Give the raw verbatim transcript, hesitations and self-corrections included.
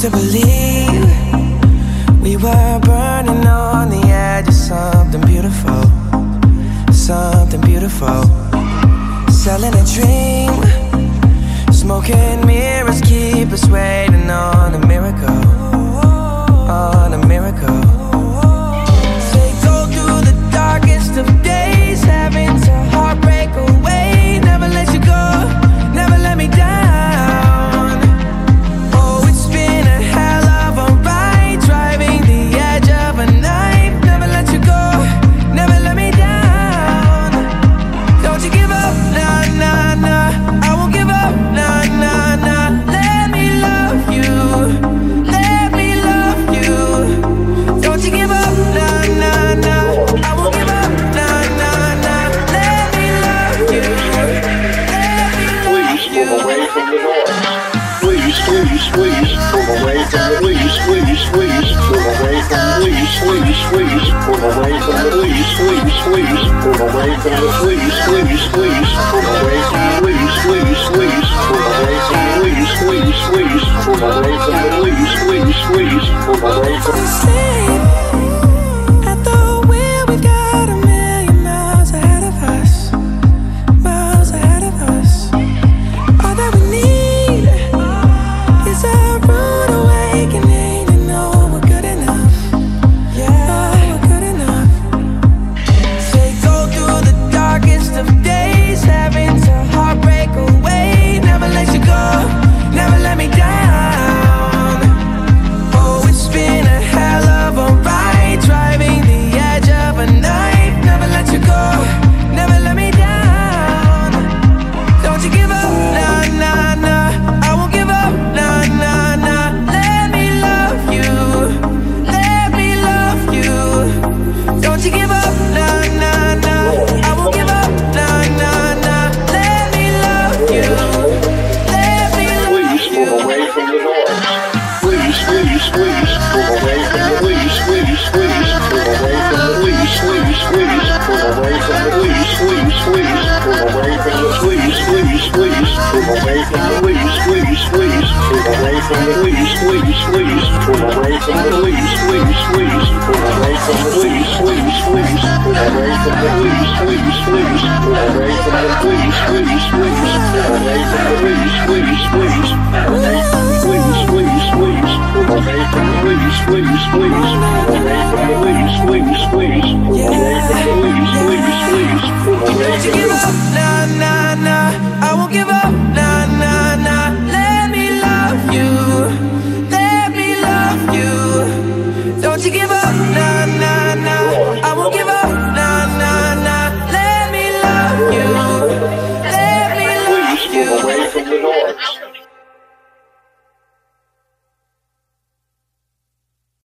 to believe we were burning on the edge of something beautiful, something beautiful. Selling a dream, smoking mirrors keep us waiting on a miracle, on a miracle. Say go through the darkest of days, having to heartbreak away. Never let you go, never let me down. Oh, it's been a hell of a ride, driving the edge of a knife. Never let you go, never let me down. Don't you give up, nah, nah, nah. I won't give up, nah, nah, nah. Let me love you, let me love you. Don't you give up, nah, nah, nah. I won't give up, nah, nah, nah. Let me love you, let me love you. Please, please, please, move away from the please, please, please, move away from the please, please, please, move away from the please, please, please, move away from the please, please, please, move away from the please, please, please, move away from the please, please, please, move away from the please, please, please, move away from the Sleep at the wheel, we've got a million miles ahead of us, miles ahead of us. All that we need is a rude awakening to know we're good enough. Yeah, we're good enough. Say go through the darkest of days, having to heartbreak away. Never let you go, never let me down. Oh, it's been a hell of a ride, driving the edge of a knife. Never let you go, never let me down. Don't you give up, nah, nah, nah. I won't give up, nah, nah, nah. Let me love you, let me love you. Don't you give up, nah, nah, nah. I won't give up, nah, nah, nah. Let me love you, let me love please, you. move away from the noise. Please, please, please, move away from the please, please, please, move away from the please, please, please, move away from the please, please, please, move away from the please, please, please, move away from the please, please, please, move away from the please, please, please, move away from the please, please, please, move away from the please, please, please, move away from the please, please, please, move away from the please, please, please, move away from the please, please, please, move away from the please, please, please, move away from the please, please, please, move away from the please, please, please, move away from the please, please, please, move away Don't you from give the up, nah, nah, nah. I won't give up, nah, nah, nah. Let me love you, let me love you. Don't you give up, nah, nah, nah. I won't give up, nah, nah, nah. Let me love you, let me love please, move away you. from the noise.